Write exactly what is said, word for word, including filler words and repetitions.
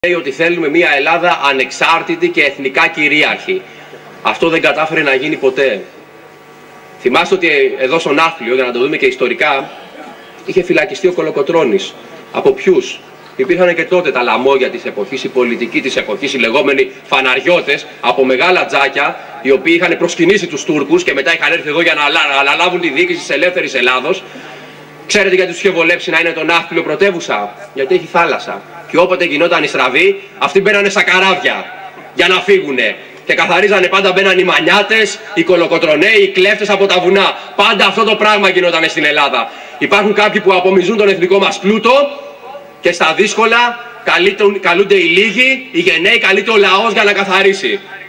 Λέει ότι θέλουμε μια Ελλάδα ανεξάρτητη και εθνικά κυρίαρχη. Αυτό δεν κατάφερε να γίνει ποτέ. Θυμάστε ότι εδώ στο Ναύπλιο, για να το δούμε και ιστορικά, είχε φυλακιστεί ο Κολοκοτρώνης. Από ποιους? Υπήρχαν και τότε τα λαμόγια της εποχής, η πολιτική της εποχής, οι λεγόμενοι φαναριώτες από μεγάλα τζάκια, οι οποίοι είχαν προσκυνήσει τους Τούρκους και μετά είχαν έρθει εδώ για να αναλάβουν τη διοίκηση της ελεύθερης Ελλάδος. Ξέρετε γιατί τους είχε βολέψει να είναι το Ναύπλιο πρωτεύουσα? Γιατί έχει θάλασσα. Και όποτε γινόταν η στραβή, αυτοί μπαίνανε στα καράβια για να φύγουνε. Και καθαρίζανε, πάντα μπαίναν οι μανιάτες, οι κολοκοτρονέοι, οι κλέφτες από τα βουνά. Πάντα αυτό το πράγμα γινόταν στην Ελλάδα. Υπάρχουν κάποιοι που απομυζούν τον εθνικό μας πλούτο και στα δύσκολα καλούνται οι λίγοι, οι γενναίοι, καλείται ο λαός για να καθαρίσει.